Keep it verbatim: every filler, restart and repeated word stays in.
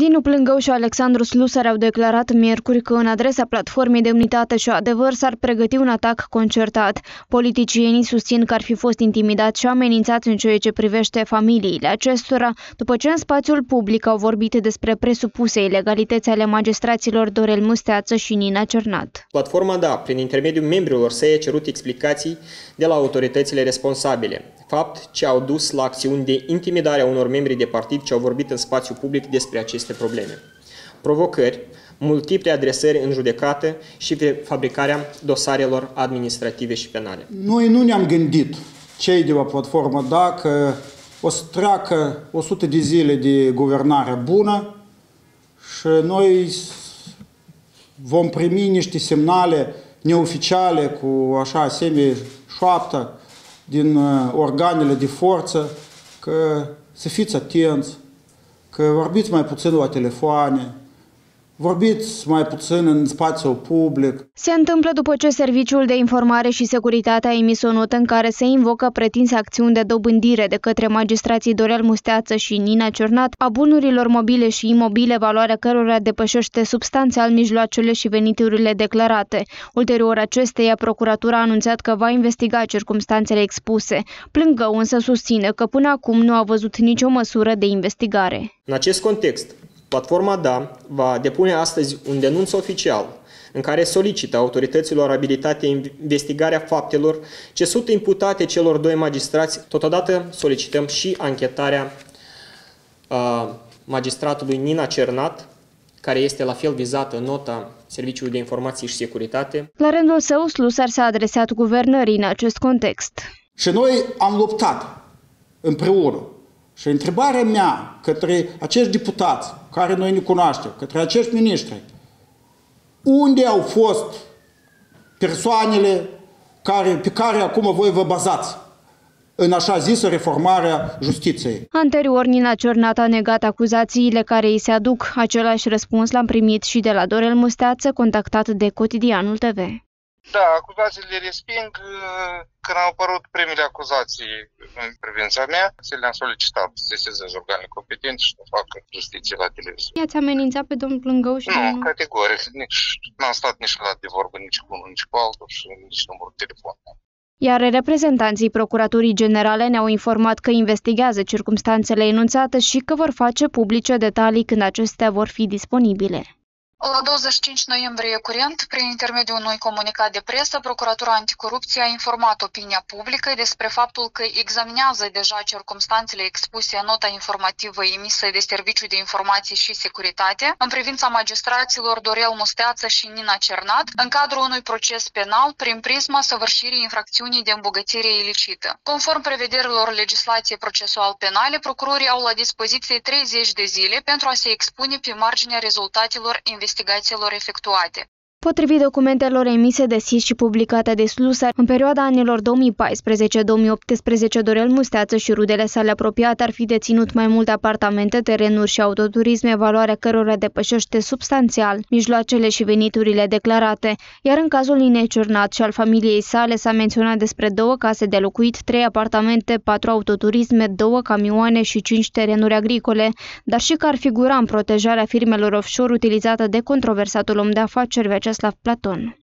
Dinu Plângău și Alexandru Slusar au declarat miercuri că în adresa platformei de Unitate și Adevăr s-ar pregăti un atac concertat. Politicienii susțin că ar fi fost intimidați și amenințați în ceea ce privește familiile acestora, după ce în spațiul public au vorbit despre presupuse ilegalități ale magistraților Dorel Musteață și Nina Cernat. Platforma D A, prin intermediul membrilor săi, a cerut explicații de la autoritățile responsabile, fapt ce au dus la acțiuni de intimidare a unor membri de partid ce au vorbit în spațiu public despre aceste probleme. Provocări, multiple adresări în judecată și fabricarea dosarelor administrative și penale. Noi nu ne-am gândit, cei de la Platforma D A, că o să treacă o sută de zile de guvernare bună și noi vom primi niște semnale neoficiale cu așa semi-șoaptă din organele de forță, că să fiți atenți, că vorbiți mai puțin la telefoane, vorbiți mai puțin în spațiul public. Se întâmplă după ce Serviciul de Informare și Securitate a emis o notă în care se invocă pretinse acțiuni de dobândire de către magistrații Dorel Musteață și Nina Cernat a bunurilor mobile și imobile, valoarea cărora depășește substanțial mijloacele și veniturile declarate. Ulterior acesteia, procuratura a anunțat că va investiga circumstanțele expuse. Plângău însă susține că până acum nu a văzut nicio măsură de investigare. În acest context, Platforma D A va depune astăzi un denunț oficial în care solicită autorităților abilitate investigarea faptelor ce sunt imputate celor doi magistrați. Totodată solicităm și anchetarea uh, magistratului Nina Cernat, care este la fel vizată în nota Serviciului de Informații și Securitate. La rândul său, Slusar s-a adresat guvernării în acest context. Și noi am luptat împreună. Și întrebarea mea către acești deputați, care noi ne cunoaștem, către acești miniștri, unde au fost persoanele care, pe care acum voi vă bazați în așa zisă reformarea justiției? Anterior, Nina Cernat a negat acuzațiile care îi se aduc. Același răspuns l-am primit și de la Dorel Musteață, contactat de Cotidianul T V. Da, acuzațiile resping. Când au apărut primele acuzații în privința mea, se le-am solicitat să sesizeze organele competente și să facă justiție la televizor. I-ați amenințat pe domnul Plângău și... Nu, categoric. Nici n-am stat nici la de vorbă nici cu unul, nici cu altul și nici numărul telefon. Iar reprezentanții Procuraturii Generale ne-au informat că investigează circumstanțele enunțate și că vor face publice detalii când acestea vor fi disponibile. La douăzeci și cinci noiembrie curent, prin intermediul unui comunicat de presă, Procuratura Anticorupție a informat opinia publică despre faptul că examinează deja circumstanțele expuse în nota informativă emisă de Serviciul de Informații și Securitate în privința magistraților Dorel Musteață și Nina Cernat în cadrul unui proces penal prin prisma săvârșirii infracțiunii de îmbogățire ilicită. Conform prevederilor legislației procesual penale, procurorii au la dispoziție treizeci de zile pentru a se expune pe marginea rezultatelor investigațiilor investigațiilor efectuate. Potrivit documentelor emise de S I S și publicate de Slusar, în perioada anilor două mii paisprezece două mii optsprezece, Dorel Musteață și rudele sale apropiate ar fi deținut mai multe apartamente, terenuri și autoturisme, valoarea cărora depășește substanțial mijloacele și veniturile declarate, iar în cazul Ninei Cernat și al familiei sale s-a menționat despre două case de locuit, trei apartamente, patru autoturisme, două camioane și cinci terenuri agricole, dar și că ar figura în protejarea firmelor offshore utilizată de controversatul om de afaceri Vyacheslav Platon.